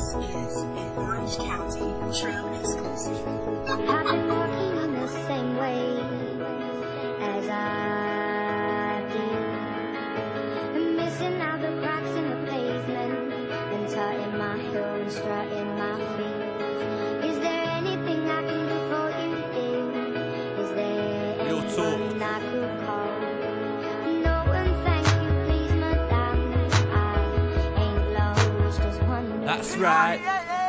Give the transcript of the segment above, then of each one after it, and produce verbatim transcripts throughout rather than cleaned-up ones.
This is an Orange County Trail exclusive. I've been walking in the same way as I do, and missing out the cracks in the pavement, and tutting my heel and strutting my feet. Is there anything I can do for you, dear? Is there anyone I could call? No one, thank you, please, madame. I ain't lost, just wondering. That's right.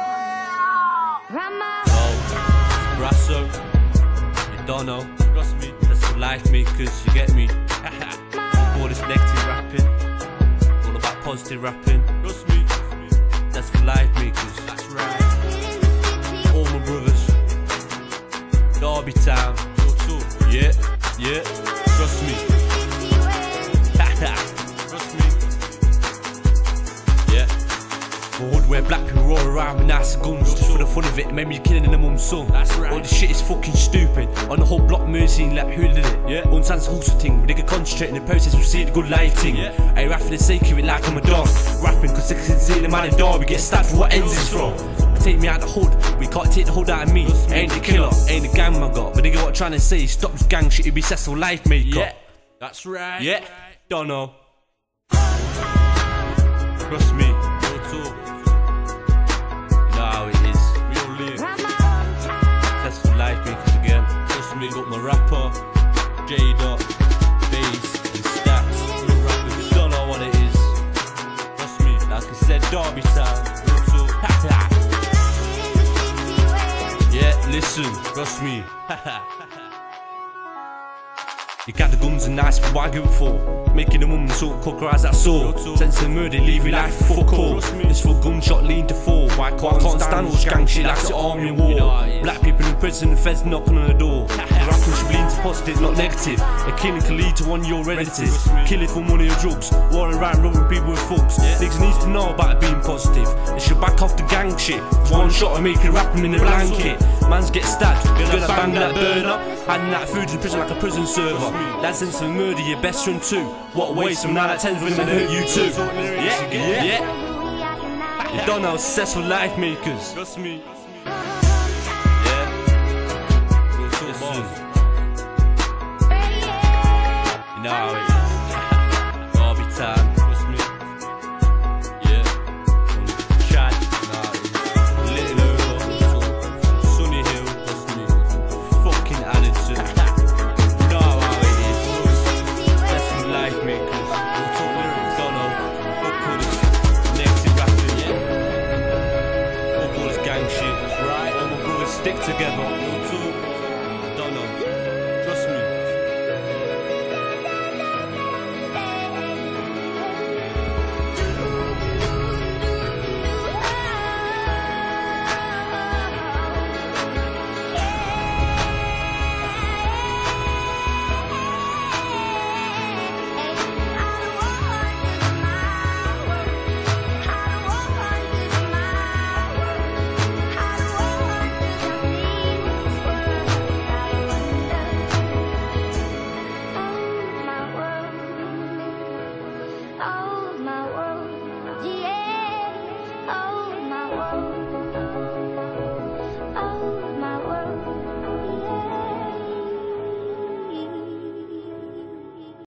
Rama. Oh, Brasso, you don't know. Trust me, that's for life, me, cause you get me. All this negative rapping, all about positive rapping. Trust me, that's for life, me, cause that's right. All my brothers, Derby Town, yeah, yeah, trust me. Trust me. Yeah. The hood where black people roll around with nice guns just for the fun of it, maybe you're killing their mum's son. That's right. All this shit is fucking stupid. On the whole block mercy, like who did it? Yeah. Unsan's hustle thing, but they can concentrate in the process, we see the good lighting. Yeah. I rap for the sake of it like I'm a dog. Rapping cause they can see the man in Derby get stabbed for what ends is from. Take me out the hood, we can't take the hood out of me. Ain't the killer, ain't the gang I got, but they get what I'm trying to say. Stop this gang shit, it'd be successful life maker. Yeah, that's right. Yeah, don't know. Trust me, real talk. You know how it is. Real live. Successful life makers again. Trust me, got my rapper, J-Dot, bass, and stats. Real rappers, you don't know what it is. Trust me, like I said, Derby Town. Real talk. Yeah, listen, trust me. You got the guns and knives, but why give it for? Making a woman sort cook her eyes that sore. Sense of murder, leave your life fuck all. This for gunshot lean to fall. Why can't, can't stand all gang shit like the army and war? Black people in prison, the feds knocking on the door. The rapping should lean to positive, not negative. A killing can lead to one of your relatives. Killing for money or drugs. Walking around robbing people with thugs. Niggas needs to know about it being positive. They should back off the gang shit. One shot and make it rap them in the blanket. Mans get stabbed, gonna bang that burner. Hiding that food in prison like a prison server. That sense of murder, your best friend too. What a waste from nine out of ten when they hurt you too. Yeah, yeah, yeah. You don't know successful life makers. Trust me. Yeah. Real talk, boss. You know how it is. Derby Town. Trust me. Yeah. Chad. Nah, it's Little Over. Sunny Hill. Trust me. Fucking Addison. Stick together.